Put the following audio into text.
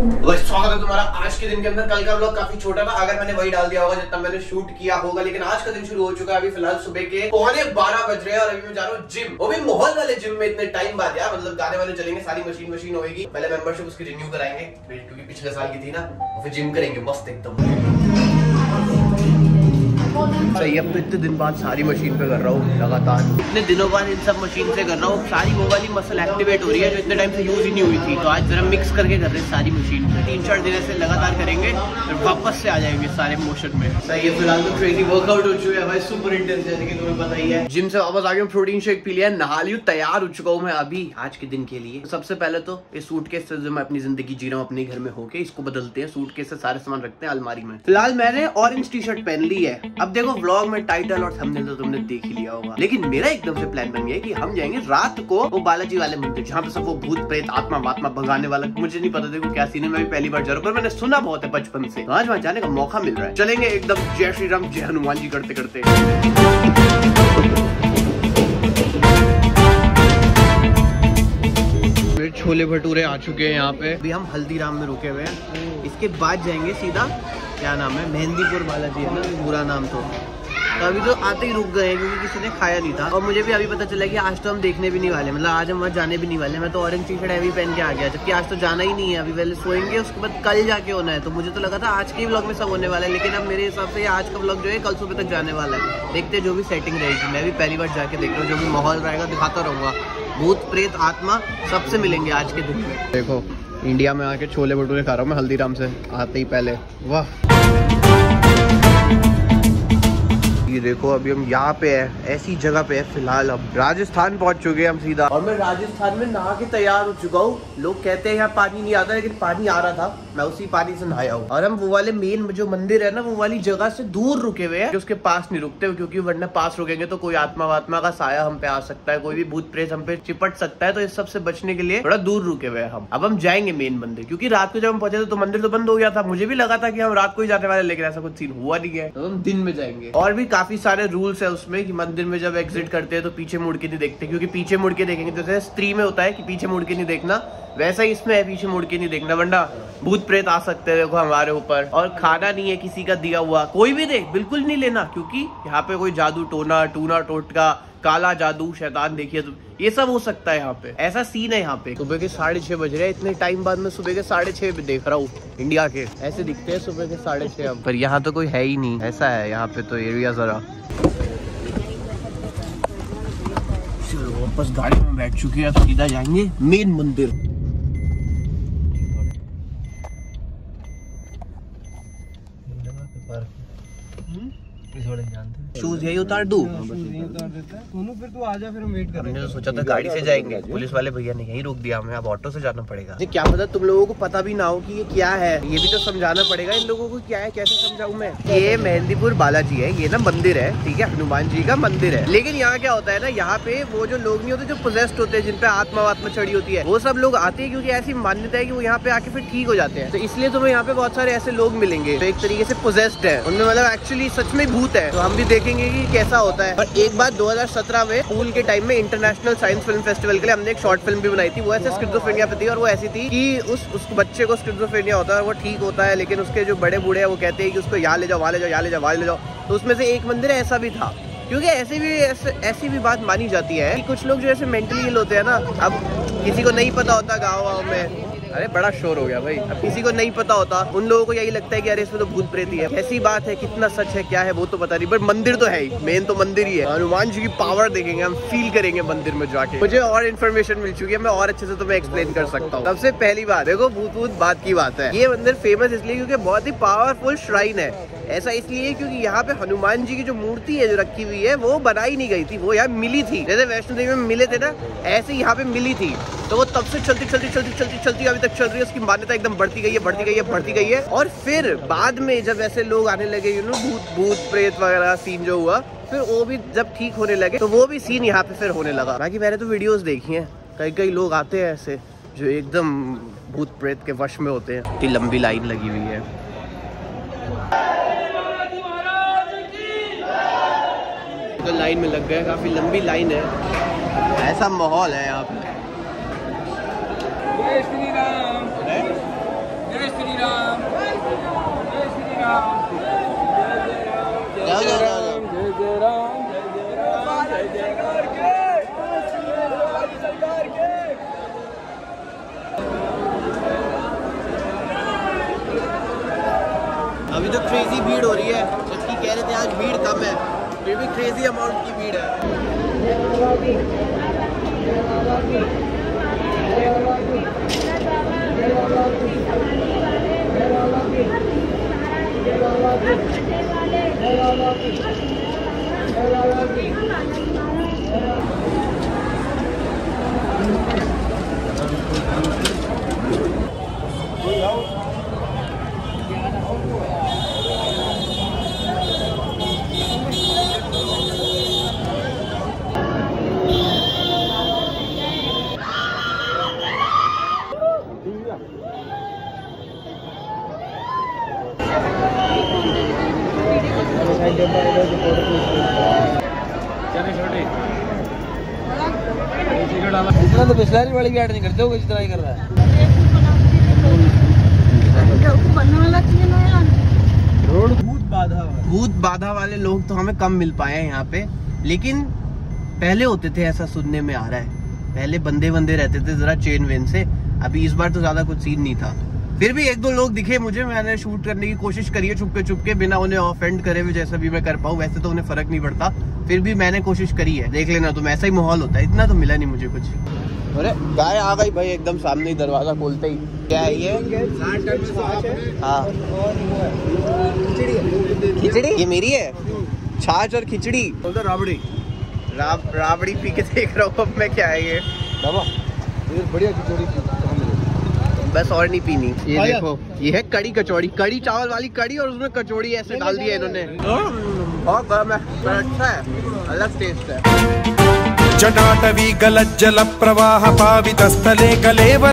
स्वागत है तुम्हारा आज के दिन के अंदर। कल का व्लॉग काफी छोटा था, अगर मैंने वही डाल दिया होगा जितना मैंने शूट किया होगा, लेकिन आज का दिन शुरू हो चुका है। अभी फिलहाल सुबह के 11:15 बज रहे हैं और अभी मैं जा रहा हूँ जिम, वो भी माहौल वाले जिम में इतने टाइम बाद यार। मतलब गाने वाले चलेंगे, सारी मशीन होगी। पहले मेंबरशिप उसकी रिन्यू कराएंगे क्योंकि पिछले साल की थी ना, और फिर जिम करेंगे मस्त एकदम। सही, अब तो इतने दिन बाद सारी मशीन पे कर रहा हूँ लगातार, इतने दिनों बाद इन सब मशीन से कर रहा हूँ। सारी वो वाली मसल एक्टिवेट हो रही है जो इतने टाइम से यूज ही नहीं हुई थी, तो आज जरा मिक्स करके कर रहे हैं सारी मशीन पे। 3-4 दिन से लगातार करेंगे फिर वापस से आ जाएंगे सारे मोशन में। सही है, फिलहाल तो ट्रेनिंग वर्कआउट हो चुकी है भाई, सुपर इंटेंस है, लेकिन तुम्हें पता ही है। जिम से वापस आ गया, प्रोटीन शेक पी लिया, नहा लिया, तैयार हो चुका हूँ मैं अभी आज के दिन के लिए। सबसे पहले तो इस सूटकेस से जो मैं अपनी जिंदगी जी रहा हूँ अपने घर में होके, इसको बदलते हैं। सूटकेस से सारे सामान रखते हैं अलमारी में। फिलहाल मैंने ऑरेंज टी शर्ट पहन ली है। अब देखो व्लॉग में टाइटल और थंबनेल तो तुमने देख ही लिया होगा, लेकिन मेरा एकदम से प्लान बन गया कि हम जाएंगे रात को वो बालाजी वाले मंदिर, जहाँ पे सब वो भूत प्रेत आत्मा महात्मा भगाने वाला। मुझे नहीं पता देखो क्या सीन है, मैं भी पहली बार जा रहा हूँ, पर मैंने सुना बहुत है बचपन से, तो आज वहाँ जाने का मौका मिल रहा है। चलेंगे एकदम जय श्री राम जय हनुमान जी करते करते। छोले भटूरे आ चुके हैं यहाँ पे। अभी हम हल्दीराम में रुके हुए हैं, इसके बाद जाएंगे सीधा, क्या नाम है, मेहंदीपुर बालाजी है ना पूरा नाम। तो अभी तो आते ही रुक गए हैं क्योंकि किसी ने खाया नहीं था, और मुझे भी अभी पता चला कि आज तो हम देखने भी नहीं वाले, मतलब आज हम वहाँ जाने भी नहीं वाले। मैं तो ऑरेंज टी शर्ट हैवी पहन के आ गया, जबकि आज तो जाना ही नहीं है। अभी पहले सोएंगे, उसके बाद कल जाके होना है। तो मुझे तो लगा था आज के व्लॉग में सब होने वाला है, लेकिन अब मेरे हिसाब से आज का व्लॉग जो है कल सुबह तक जाने वाला है। देखते जो भी सेटिंग रहेगी, मैं भी पहली बार जाके देख रहा हूँ, जो भी माहौल रहेगा दिखाता रहूँगा। भूत प्रेत आत्मा सबसे मिलेंगे आज के दिन में। देखो इंडिया में आके छोले भटूरे खा रहा हूँ मैं हल्दीराम से आते ही पहले। वाह, ये देखो अभी हम यहाँ पे है, ऐसी जगह पे है फिलहाल। अब राजस्थान पहुंच चुके हैं हम सीधा, और मैं राजस्थान में नहा के तैयार हो चुका हूँ। लोग कहते हैं यहाँ पानी नहीं आता, लेकिन पानी आ रहा था, मैं उसी पानी से नहाया हूँ। और हम वो वाले मेन जो मंदिर है ना, वो वाली जगह से दूर रुके हुए हैं, जो उसके पास नहीं रुकते, क्योंकि वरना पास रुकेंगे तो कोई आत्मा वात्मा का साया हम पे आ सकता है, कोई भी भूत प्रेत हम पे चिपट सकता है। तो इस सब से बचने के लिए थोड़ा दूर रुके हुए हैं हम। अब हम जाएंगे मेन मंदिर, क्योंकि रात को जब हम पहुंचे थे तो मंदिर तो बंद हो गया था। मुझे भी लगा था कि हम रात को ही जाने वाले, लेकिन ऐसा कुछ सीन हुआ नहीं है, तो हम दिन में जाएंगे। और भी काफी सारे रूल्स है उसमें कि मंदिर में जब एग्जिट करते हैं तो पीछे मुड़ के नहीं देखते, क्योंकि पीछे मुड़ के देखेंगे तो जैसे स्त्री में होता है कि पीछे मुड़ के नहीं देखना, वैसा ही इसमें है, पीछे मुड़ के नहीं देखना, वरना भूत प्रेत आ सकते हैं देखो हमारे ऊपर। और खाना नहीं है किसी का दिया हुआ, कोई भी दे बिल्कुल नहीं लेना, क्योंकि यहाँ पे कोई जादू टोना टूना टोटका काला जादू शैतान देखिए तो ये सब हो सकता है यहाँ पे। ऐसा सीन है यहाँ पे। सुबह के 6:30 बज रहे हैं, इतने टाइम बाद मैं सुबह के 6:30 पे देख रहा हूँ। इंडिया के ऐसे दिखते हैं सुबह के 6:30, पर यहाँ तो कोई है ही नहीं। ऐसा है यहाँ पे तो एरिया जरा। चलो वापस गाड़ी में बैठ चुके हैं, अब सीधा जाएंगे मेन मंदिर। शूज यही उतार दूं? फिर तू आजा, फिर हम वेट करेंगे। हमने तो सोचा था गाड़ी से जाएंगे, पुलिस वाले भैया ने यहीं रोक दिया हमें, अब ऑटो से जाना पड़ेगा। क्या पता तुम लोगों को पता भी ना हो कि ये क्या है, ये भी तो समझाना पड़ेगा इन लोगों को क्या है, कैसे समझाऊं मैं। ये मेहंदीपुर बालाजी है, ये ना मंदिर है, ठीक है, हनुमान जी का मंदिर है। लेकिन यहाँ क्या होता है ना, यहाँ पे वो जो लोग नहीं होते जो पोजेस्ड होते हैं, जिनपे आत्मा चढ़ी होती है, वो सब लोग आते हैं, क्योंकि ऐसी मान्यता है कि वो यहाँ पे आके फिर ठीक हो जाते हैं। तो इसलिए तुम्हें यहाँ पे बहुत सारे ऐसे लोग मिलेंगे जो एक तरीके से पोजेस्ड है, उनमें मतलब एक्चुअली सच में भूत है। तो हम भी देखेंगे कि कैसा होता है। और एक बार 2017 में स्कूल के टाइम में इंटरनेशनल साइंस फिल्म फेस्टिवल के लिए हमने एक शॉर्ट फिल्म भी बनाई थी, वो ऐसे स्किज़ोफ्रेनिया पे थी। और वो ऐसी थी कि उस बच्चे को स्किज़ोफ्रेनिया होता है, वो ठीक होता है, लेकिन उसके जो बड़े बूढ़े हैं वो कहते हैं कि उसको यहाँ ले जाओ, वहाँ ले जाओ, यहाँ ले जाओ, वहाँ ले जाओ। तो उसमें से एक मंदिर ऐसा भी था, क्योंकि ऐसी भी बात मानी जाती है कि कुछ लोग जो ऐसे मेंटली इल होते हैं ना, अब किसी को नहीं पता होता गाँव में, अरे बड़ा शोर हो गया भाई, अब किसी को नहीं पता होता, उन लोगों को यही लगता है कि अरे इसमें तो भूत प्रेत ही है। ऐसी बात है, कितना सच है क्या है वो तो पता नहीं, बट मंदिर तो है ही, मेन तो मंदिर ही है। हनुमान जी की पावर देखेंगे हम, फील करेंगे मंदिर में जाके। मुझे और इन्फॉर्मेशन मिल चुकी है, मैं और अच्छे से तुम्हें एक्सप्लेन कर सकता हूँ। सबसे पहली बात देखो, भूत बात की बात है, ये मंदिर फेमस इसलिए क्योंकि बहुत ही पावरफुल श्राइन है। ऐसा इसलिए क्योंकि यहाँ पे हनुमान जी की जो मूर्ति है जो रखी हुई है, वो बनाई नहीं गई थी, वो यहाँ मिली थी। जैसे वैष्णो देवी में मिले थे ना, ऐसे यहाँ पे मिली थी। तो वो तब से चलती अभी तक चल रही है। उसकी मान्यता एकदम बढ़ती गई है। और फिर बाद में जब ऐसे लोग आने लगे, भूत प्रेत वगैरह सीन जो हुआ, फिर वो भी जब ठीक होने लगे तो वो भी सीन यहाँ पे फिर होने लगा। बाकी मैंने तो वीडियोस देखी हैं, कई लोग आते हैं ऐसे जो एकदम भूत प्रेत के वश में होते हैं। इतनी लंबी लाइन लगी हुई है, तो लाइन में लग गए, काफी लंबी लाइन है, ऐसा माहौल है यहाँ पे। जय श्री राम, जय अभी तो क्रेजी भीड़ हो रही है, जबकि कह रहे थे आज भीड़ कम है, फिर भी क्रेजी अमाउंट की भीड़ है। इतना तो बिस्लरी वाली भी ऐड नहीं करते हो, इस तरह ही कर रहा है। भूत बाधा वाले लोग तो हमें कम मिल पाए हैं यहाँ पे, लेकिन पहले होते थे, ऐसा सुनने में आ रहा है। पहले बंदे रहते थे जरा चेन वेन से, अभी इस बार तो ज्यादा कुछ सीन नहीं था। फिर भी एक दो लोग दिखे मुझे, मैंने शूट करने की कोशिश करी है चुपके बिना उन्हें ऑफेंड करे हुए, जैसा भी मैं कर पाऊँ। वैसे तो उन्हें फर्क नहीं पड़ता, फिर भी मैंने कोशिश करी है। देख लेना तुम, ऐसा ही माहौल होता है। इतना तो मिला नहीं मुझे कुछ। अरे गाय आ गई भाई, एकदम सामने ही, दरवाजा खोलते ही। क्या है ये? हाँ, खिचड़ी ये मेरी है। छाछ और खिचड़ी, राबड़ी राबड़ी पी के देख रहा हूँ अब मैं। क्या है ये? बढ़िया खिचड़ी, बस और नहीं पीनी। ये देखो, ये है कड़ी कचौड़ी, कड़ी चावल वाली कड़ी, और उसमें कचौड़ी ऐसे डाल दिया इन्होंने। बहुत गर्म है, अच्छा है, अलग टेस्ट है। जटाटवी गलज्जल प्रवाह पावित स्थले कलेवर